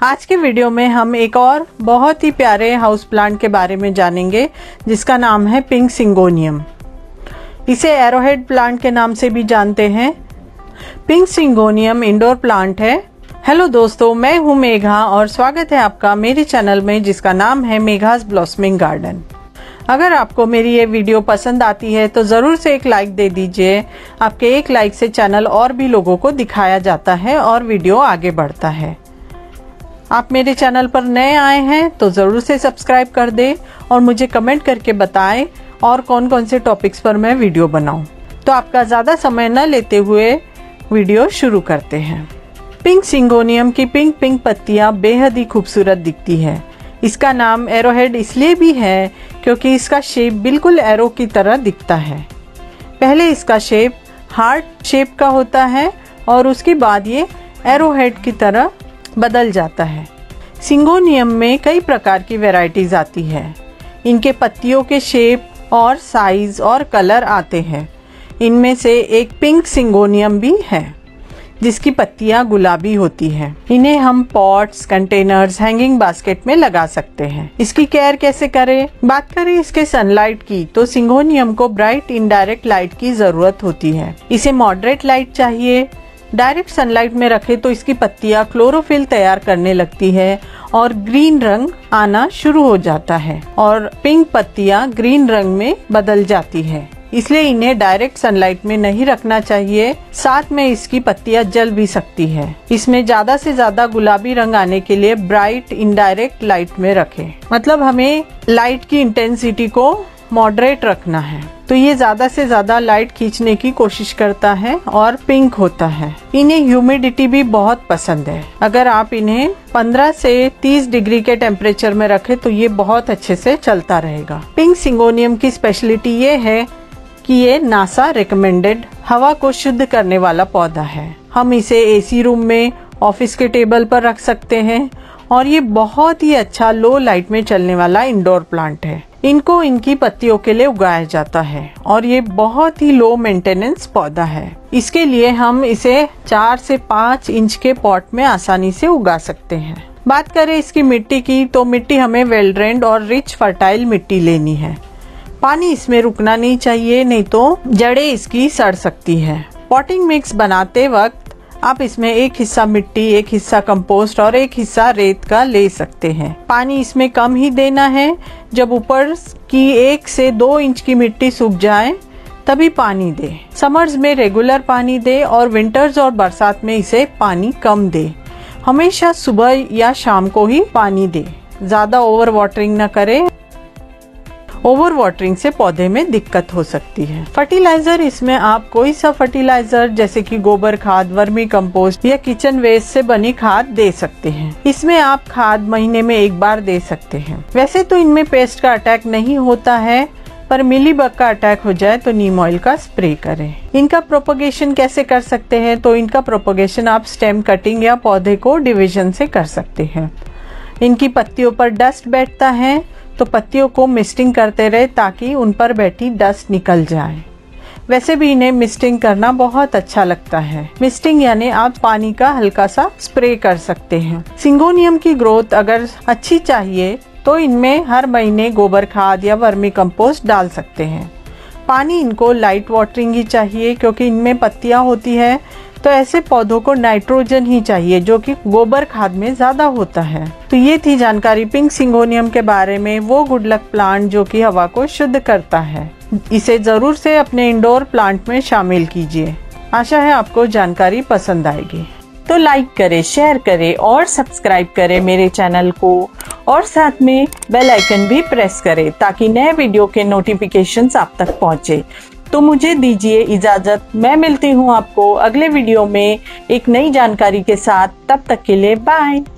आज के वीडियो में हम एक और बहुत ही प्यारे हाउस प्लांट के बारे में जानेंगे जिसका नाम है पिंक सिंगोनियम। इसे एरोहेड प्लांट के नाम से भी जानते हैं। पिंक सिंगोनियम इंडोर प्लांट है। हेलो दोस्तों, मैं हूं मेघा और स्वागत है आपका मेरे चैनल में जिसका नाम है मेघाज ब्लॉसमिंग गार्डन। अगर आपको मेरी ये वीडियो पसंद आती है तो ज़रूर से एक लाइक दे दीजिए। आपके एक लाइक से चैनल और भी लोगों को दिखाया जाता है और वीडियो आगे बढ़ता है। आप मेरे चैनल पर नए आए हैं तो ज़रूर से सब्सक्राइब कर दें और मुझे कमेंट करके बताएं और कौन कौन से टॉपिक्स पर मैं वीडियो बनाऊं। तो आपका ज़्यादा समय न लेते हुए वीडियो शुरू करते हैं। पिंक सिंगोनियम की पिंक पिंक पत्तियां बेहद ही खूबसूरत दिखती है। इसका नाम एरोहेड इसलिए भी है क्योंकि इसका शेप बिल्कुल एरो की तरह दिखता है। पहले इसका शेप हार्ट शेप का होता है और उसके बाद ये एरोहेड की तरह बदल जाता है। सिंगोनियम में कई प्रकार की वैरायटीज आती है। इनके पत्तियों के शेप और साइज और कलर आते हैं। इनमें से एक पिंक सिंगोनियम भी है जिसकी पत्तियां गुलाबी होती हैं। इन्हें हम पॉट्स, कंटेनर्स, हैंगिंग बास्केट में लगा सकते हैं। इसकी केयर कैसे करें? बात करें इसके सनलाइट की तो सिंगोनियम को ब्राइट इनडायरेक्ट लाइट की जरूरत होती है। इसे मॉडरेट लाइट चाहिए। डायरेक्ट सनलाइट में रखे तो इसकी पत्तियां क्लोरोफिल तैयार करने लगती है और ग्रीन रंग आना शुरू हो जाता है और पिंक पत्तियां ग्रीन रंग में बदल जाती है। इसलिए इन्हें डायरेक्ट सनलाइट में नहीं रखना चाहिए। साथ में इसकी पत्तियां जल भी सकती है। इसमें ज्यादा से ज्यादा गुलाबी रंग आने के लिए ब्राइट इनडायरेक्ट लाइट में रखें। मतलब हमें लाइट की इंटेंसिटी को मॉडरेट रखना है। तो ये ज्यादा से ज्यादा लाइट खींचने की कोशिश करता है और पिंक होता है। इन्हें ह्यूमिडिटी भी बहुत पसंद है। अगर आप इन्हें 15 से 30 डिग्री के टेम्परेचर में रखें तो ये बहुत अच्छे से चलता रहेगा। पिंक सिंगोनियम की स्पेशलिटी ये है कि ये नासा रिकमेंडेड हवा को शुद्ध करने वाला पौधा है। हम इसे एसी रूम में, ऑफिस के टेबल पर रख सकते हैं और ये बहुत ही अच्छा लो लाइट में चलने वाला इंडोर प्लांट है। इनको इनकी पत्तियों के लिए उगाया जाता है और ये बहुत ही लो मेंटेनेंस पौधा है। इसके लिए हम इसे 4 से 5 इंच के पॉट में आसानी से उगा सकते हैं। बात करें इसकी मिट्टी की तो मिट्टी हमें वेल ड्रेन्ड और रिच फर्टाइल मिट्टी लेनी है। पानी इसमें रुकना नहीं चाहिए, नहीं तो जड़ें इसकी सड़ सकती है। पॉटिंग मिक्स बनाते वक्त आप इसमें एक हिस्सा मिट्टी, एक हिस्सा कंपोस्ट और एक हिस्सा रेत का ले सकते हैं। पानी इसमें कम ही देना है। जब ऊपर की 1 से 2 इंच की मिट्टी सूख जाए तभी पानी दे। समर्स में रेगुलर पानी दे और विंटर्स और बरसात में इसे पानी कम दे। हमेशा सुबह या शाम को ही पानी दे। ज्यादा ओवर वाटरिंग न करे। ओवर वाटरिंग से पौधे में दिक्कत हो सकती है। फर्टिलाइजर इसमें आप कोई सा फर्टिलाइजर जैसे कि गोबर खाद, वर्मी कंपोस्ट या किचन वेस्ट से बनी खाद दे सकते हैं। इसमें आप खाद महीने में 1 बार दे सकते हैं। वैसे तो इनमें पेस्ट का अटैक नहीं होता है, पर मिलीबग का अटैक हो जाए तो नीम ऑयल का स्प्रे करें। इनका प्रोपगेशन कैसे कर सकते हैं? तो इनका प्रोपगेशन आप स्टेम कटिंग या पौधे को डिवीजन से कर सकते हैं। इनकी पत्तियों पर डस्ट बैठता है तो पत्तियों को मिस्टिंग करते रहे ताकि उन पर बैठी डस्ट निकल जाए। वैसे भी इन्हें मिस्टिंग करना बहुत अच्छा लगता है। मिस्टिंग यानी आप पानी का हल्का सा स्प्रे कर सकते हैं। सिंगोनियम की ग्रोथ अगर अच्छी चाहिए तो इनमें हर महीने गोबर खाद या वर्मी कंपोस्ट डाल सकते हैं। पानी इनको लाइट वाटरिंग ही चाहिए क्योंकि इनमें पत्तियां होती है तो ऐसे पौधों को नाइट्रोजन ही चाहिए जो कि गोबर खाद में ज्यादा होता है। तो ये थी जानकारी पिंक सिंगोनियम के बारे में, वो गुड लक प्लांट जो कि हवा को शुद्ध करता है। इसे जरूर से अपने इंडोर प्लांट में शामिल कीजिए। आशा है आपको जानकारी पसंद आएगी। तो लाइक करें, शेयर करें और सब्सक्राइब करें मेरे चैनल को और साथ में बेल आइकन भी प्रेस करें ताकि नए वीडियो के नोटिफिकेशंस आप तक पहुंचे। तो मुझे दीजिए इजाजत। मैं मिलती हूँ आपको अगले वीडियो में एक नई जानकारी के साथ। तब तक के लिए बाय।